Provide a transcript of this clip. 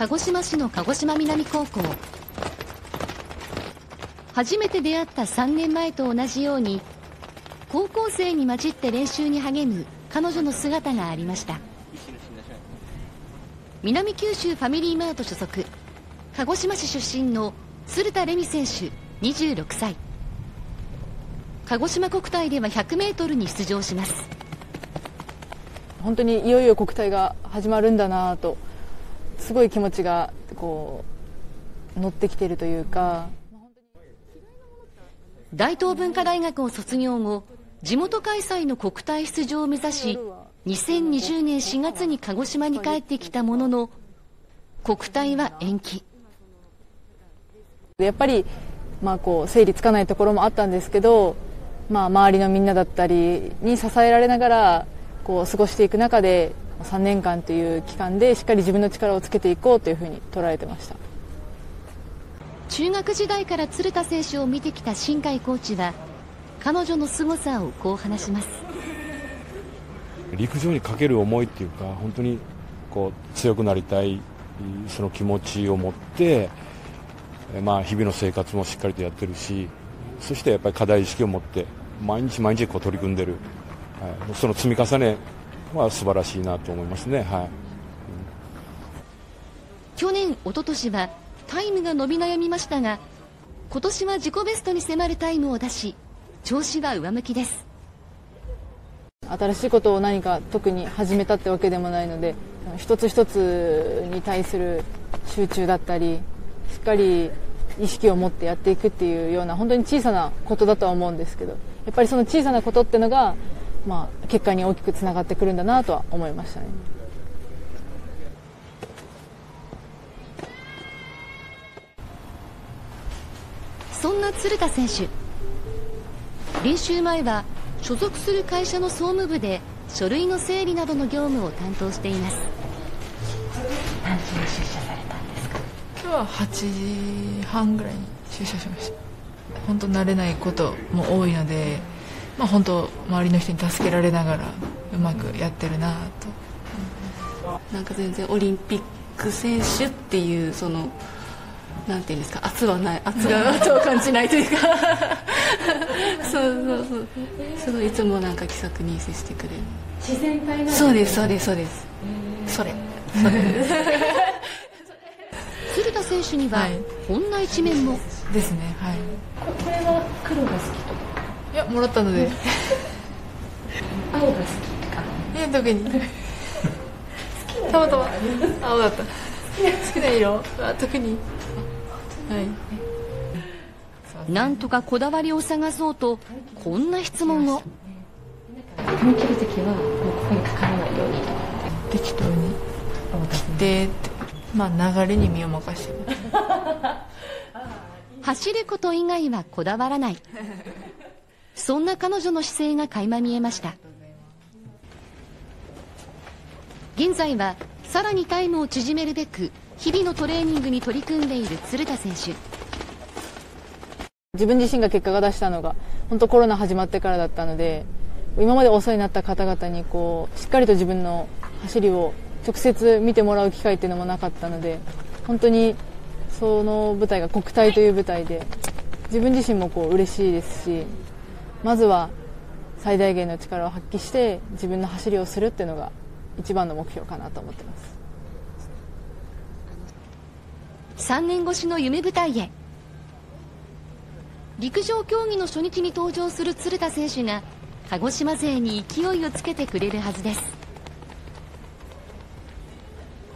鹿児島市の鹿児島南高校。初めて出会った3年前と同じように高校生に混じって練習に励む彼女の姿がありました。南九州ファミリーマート所属、鹿児島市出身の鶴田玲美選手26歳。鹿児島国体では100メートルに出場します。 本当にいよいよ国体が始まるんだなと、すごい気持ちが乗ってきているというか。 大東文化大学を卒業後、地元開催の国体出場を目指し、2020年4月に鹿児島に帰ってきたものの、国体は延期。 やっぱり、整理つかないところもあったんですけど、周りのみんなだったりに支えられながら過ごしていく中で、3年間という期間でしっかり自分の力をつけていこうというふうに捉えてました。 中学時代から鶴田選手を見てきた新海コーチは、彼女の凄さをこう話します。 陸上にかける思いっていうか、本当に強くなりたいその気持ちを持って、日々の生活もしっかりとやってるし、そしてやっぱり課題意識を持って毎日毎日取り組んでる、その積み重ねは素晴らしいなと思いますね。 去年、一昨年はタイムが伸び悩みましたが、今年は自己ベストに迫るタイムを出し、調子は上向きです。 新しいことを何か特に始めたってわけでもないので、一つ一つに対する集中だったり、しっかり意識を持ってやっていくっていうような、本当に小さなことだとは思うんですけど、やっぱりその小さなことっていうのが、結果に大きくつながってくるんだなとは思いましたね。 そんな鶴田選手、練習前は所属する会社の総務部で書類の整理などの業務を担当しています。 何時に出社されたんですか？ 今日は8時半ぐらいに出社しました。本当慣れないことも多いので、本当周りの人に助けられながらうまくやってるなと。 なんか全然オリンピック選手っていうなんていうんですか、圧は感じないというかそうすごいいつも気さくに接してくれる。 自然体なんですね。 そうですそれ鶴田選手にはこんな一面も、 ですね。 これは黒が好きとか？ いや、もらったので青が好きか？ 特にたまたま青だった。好きな色特に。 なんとかこだわりを探そうと、こんな質問を。 踏み切るときはもうここにかからないようにとかって適当に来てって、流れに身を任せて走ること以外はこだわらない、そんな彼女の姿勢が垣間見えました。現在はさらにタイムを縮めるべく日々のトレーニングに取り組んでいる鶴田選手。 自分自身が結果が出したのが本当コロナ始まってからだったので、今までお世話になった方々にしっかりと自分の走りを直接見てもらう機会っていうのもなかったので、本当にその舞台が国体という舞台で自分自身も嬉しいですし、まずは最大限の力を発揮して自分の走りをするっていうのが一番の目標かなと思ってます。 3年越しの夢舞台へ。陸上競技の初日に登場する鶴田選手が鹿児島勢に勢いをつけてくれるはずです。